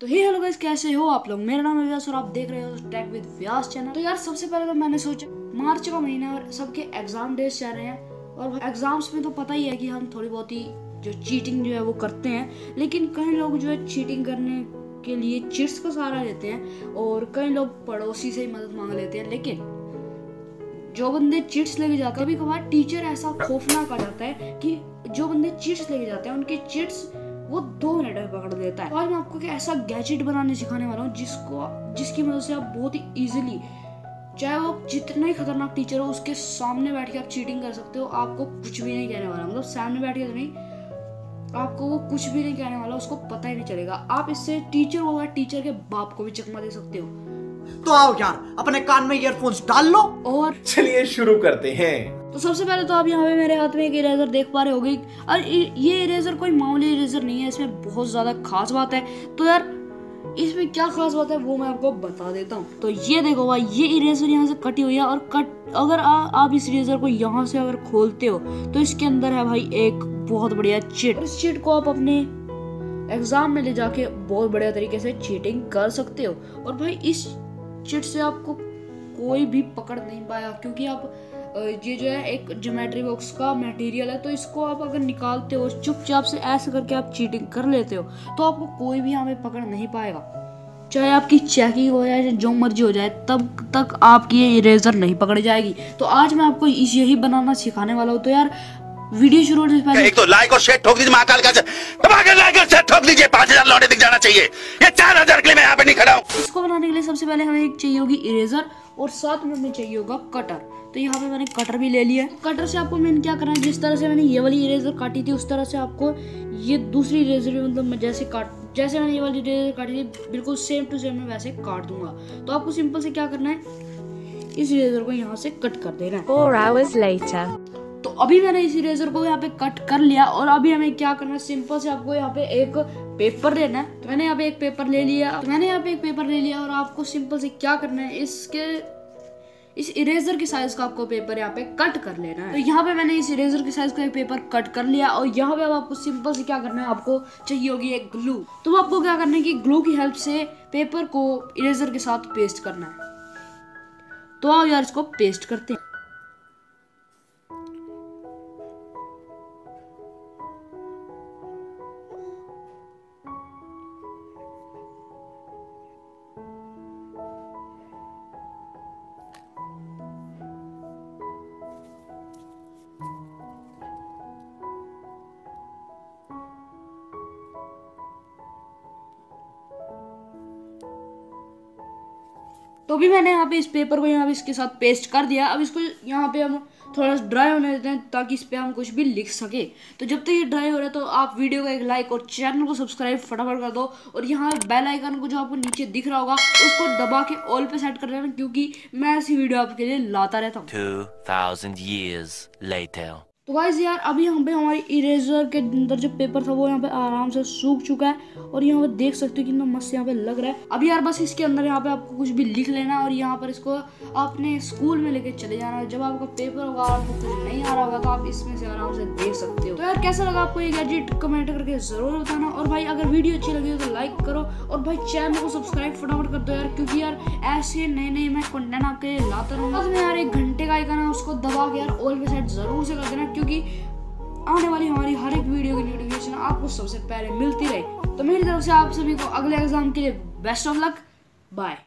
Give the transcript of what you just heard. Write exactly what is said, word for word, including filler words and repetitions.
तो हे hello guys, कैसे हो आप लोग। मेरा नाम है व्यास और आप देख रहे हो टेक विद व्यास चैनल। तो यार सबसे पहले तो मैंने सोचा मार्च का महीना है और सबके एग्जाम डेज चल रहे हैं और एग्जाम्स में तो पता ही है कि हम थोड़ी बहुत ही जो चीटिंग जो है वो करते हैं, लेकिन कई लोग जो है चीटिंग करने के लिए चिट्स का सहारा लेते हैं और कई लोग पड़ोसी से ही मदद मांग लेते हैं। लेकिन जो बंदे चिट्स लेके जाते हैं, कभी कभार टीचर ऐसा खौफनाक आ जाता है कि जो बंदे चिट्स लेके जाते हैं उनकी चिट्स वो दो मिनट में पकड़ लेता है। आज मैं आपको क्या ऐसा गैजेट बनाने सिखाने वाला हूँ जिसको जिसकी मदद से आप बहुत ही इजीली, चाहे वो जितना ही खतरनाक टीचर हो, उसके सामने बैठ के आप चीटिंग कर सकते हो। आपको कुछ भी नहीं कहने वाला, मतलब सामने बैठ के नहीं, आपको वो कुछ भी नहीं कहने वाला, उसको पता ही नहीं चलेगा। आप इससे टीचर होगा, टीचर के बाप को भी चकमा दे सकते हो। तो आओ यार, अपने कान में ईयरफोन्स डाल लो और चलिए शुरू करते हैं। तो सबसे पहले तो आप यहाँ पे मेरे हाथ में एक इरेजर देख पा रहे होगे और ये इरेजर कोई मामूली इरेजर नहीं है, इसमें बहुत ज्यादा खास बात है। तो यार इसमें क्या खास बात है वो मैं आपको बता देता हूँ। तो ये देखो भाई, ये इरेजर यहाँ से कटी हुई है और कट अगर आ, आप इस इरेजर को यहाँ से अगर खोलते हो तो इसके अंदर है भाई एक बहुत बढ़िया चिट। इस चिट को आप अपने एग्जाम में ले जाके बहुत बढ़िया तरीके से चीटिंग कर सकते हो। और भाई इस चिट से आपको कोई भी पकड़ नहीं पाया, क्योंकि आप ये जो है एक ज्योमेट्री बॉक्स का मटेरियल है, तो इसको आप अगर निकालते हो चुपचाप से ऐसे करके आप चीटिंग कर लेते हो तो आपको कोई भी यहाँ पे पकड़ नहीं पाएगा। चाहे आपकी चेकिंग हो जाए, जो मर्जी हो जाए, तब तक आपकी ये इरेजर नहीं पकड़ जाएगी। तो आज मैं आपको इस यही बनाना सिखाने वाला हूँ। तो यार वीडियो शुरू होने से पहले एक तो लाइक और शेयर ठोक दीजिए, महाकाल का दबाकर लाइक और शेयर ठोक दीजिए। पांच हजार लौटे दिख जाना चाहिए, ये चार हजार के लिए मैं यहाँ पे नहीं खड़ा हूँ। इसको बनाने के लिए सबसे पहले हमें एक चाहिए होगी इरेजर और साथ में हमें चाहिए होगा कटर। तो यहाँ पे मैंने कटर भी ले लिया है। कटर से आपको मैंने क्या करना है, जिस तरह से मैंने ये वाली इरेजर काटी थी उस तरह से आपको ये दूसरी इरेजर भी, मतलब मैं जैसे काट जैसे मैंने ये वाली इरेजर काटी थी बिल्कुल सेम टू सेम मैं वैसे काट दूंगा। तो आपको सिंपल से क्या करना है, इस इरेजर को यहाँ से कट कर देना है। Four hours later. तो अभी मैंने इस इरेजर को यहाँ पे कट कर लिया और अभी हमें क्या करना है, सिंपल से आपको यहाँ पे एक पेपर लेना है। तो मैंने यहाँ पे एक पेपर ले लिया तो मैंने यहाँ पे एक पेपर ले लिया और आपको सिंपल से क्या करना है, इसके इस इरेजर के साइज का आपको पेपर यहाँ पे कट कर लेना है। तो यहाँ पे मैंने इस इरेजर के साइज का एक पेपर कट कर लिया और यहाँ पे अब आपको सिंपल से क्या करना है, आपको चाहिए होगी एक ग्लू। तो आपको क्या करना है कि ग्लू की हेल्प से पेपर को इरेजर के साथ पेस्ट करना है। तो आओ यार इसको पेस्ट करते हैं। तो भी मैंने यहाँ पे इस पेपर को यहाँ पे इसके साथ पेस्ट कर दिया। अब इसको यहाँ पे हम थोड़ा सा ड्राई होने देते हैं ताकि इस पे हम कुछ भी लिख सके। तो जब तक ये ड्राई हो रहा है तो आप वीडियो को एक लाइक और चैनल को सब्सक्राइब फटाफट कर दो और यहाँ बेल आइकन को जो आपको नीचे दिख रहा होगा उसको दबा के ऑल पे सेट कर देना, क्योंकि मैं ऐसी वीडियो आपके लिए लाता रहता हूँ। two thousand years later. तो गाइस यार अभी यहाँ पे हमारी इरेजर के अंदर जो पेपर था वो यहाँ पे आराम से सूख चुका है और यहाँ पे देख सकते हो कितना मस्त यहाँ पे लग रहा है। अभी यार बस इसके अंदर यहाँ पे आपको कुछ भी लिख लेना और यहाँ पर इसको आपने स्कूल में लेके चले जाना। जब आपका पेपर होगा आपको कुछ नहीं आ रहा होगा तो आप इसमें से आराम से देख सकते हो। तो यार कैसा लगा आपको ये गैजेट कमेंट करके जरूर बताना और भाई अगर वीडियो अच्छी लगी हो तो लाइक करो और भाई चैनल को सब्सक्राइब फटाफट कर दो यार, क्योंकि यार ऐसे नए नए मैं कंटेंट आपके लिए लाता रहूँगा। तो यार एक घंटे का आइकन है उसको दबा के यार ऑल पे सेट जरूर से कर देना, क्योंकि आने वाली हमारी हर एक वीडियो की नोटिफिकेशन आपको सबसे पहले मिलती रहे। तो मेरी तरफ से आप सभी को अगले एग्जाम के लिए बेस्ट ऑफ लक, बाय।